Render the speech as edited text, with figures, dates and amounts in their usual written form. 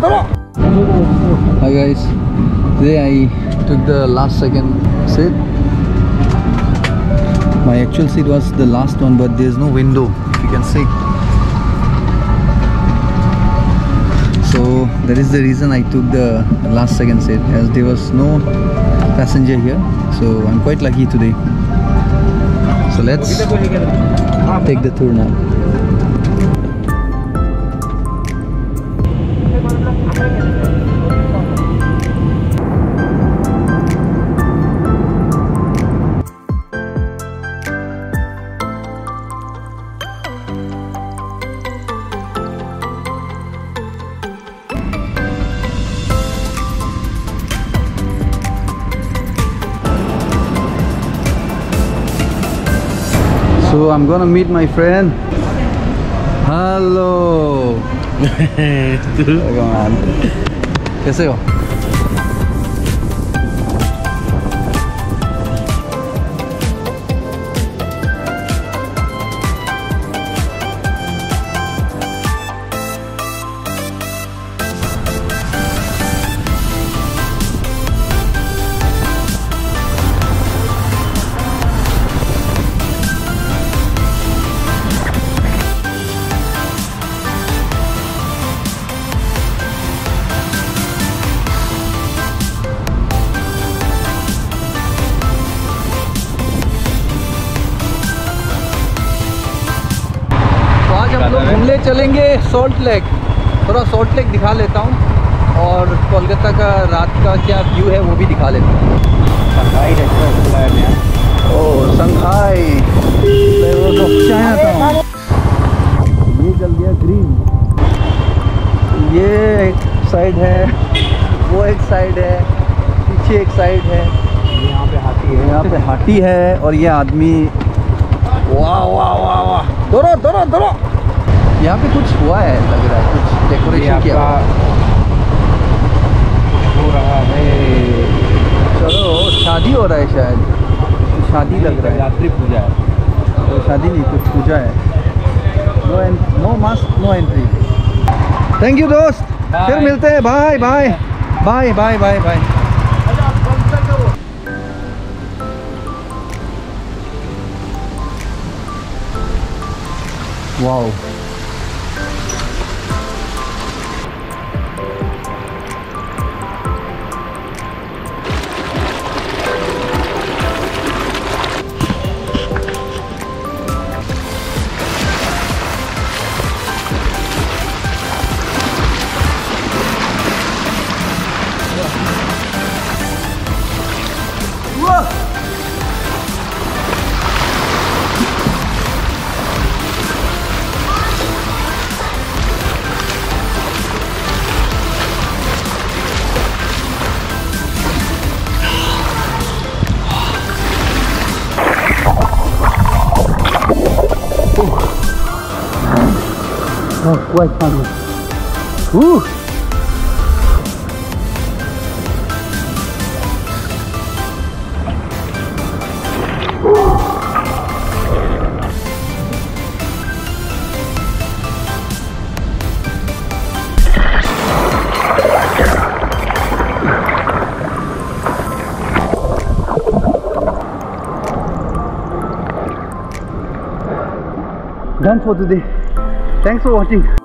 Hi guys, today I took the last second seat. My actual seat was the last one, but there's no window, if you can see. So that is the reason I took the last second seat, as there was no passenger here. So I'm quite lucky today. So let's take the tour now. So I'm gonna meet my friend. Hello. कैसे हो? हम लोग घूमने चलेंगे salt lake. थोड़ा salt lake दिखा लेता हूँ और कोलकाता का रात का क्या व्यू है वो भी दिखा लेता हूँ। ओह संघाई, ये जल गया ग्रीन। ये एक साइड है, वो एक साइड है, पीछे एक साइड है। यहाँ पे हाथी है, यहाँ पे हाथी है और ये आदमी। वाह वाह वाह वाह, दोनों दोनों दोनों। यहाँ पे कुछ हुआ है, लग रहा है कुछ डेकोरेशन किया हो रहा है। चलो शादी हो रहा है, शायद शादी लग रहा है। यात्री पूजा है तो शादी नहीं, कुछ पूजा है। No mask no entry. Thank you दोस्त, फिर मिलते हैं। Bye bye bye bye bye bye. Wow, quite fun. Woo! Done for today. Thanks for watching.